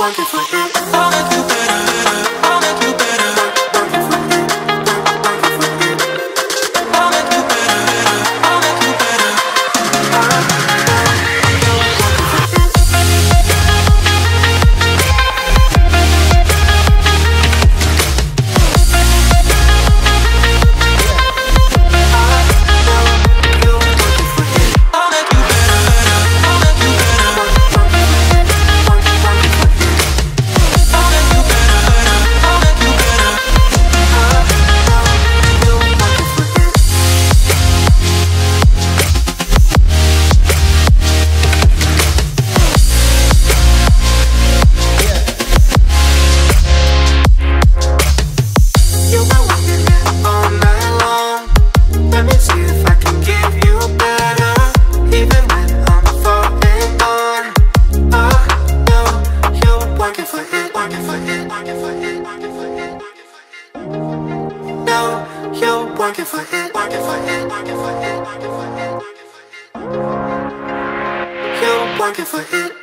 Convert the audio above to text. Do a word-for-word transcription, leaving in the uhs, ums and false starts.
working for it. I'll make you better, I'll make you better. Working for it, working for it. I'll make you better, I'll make you better. Working for it, working for it, working for it, working for it. You're working for it.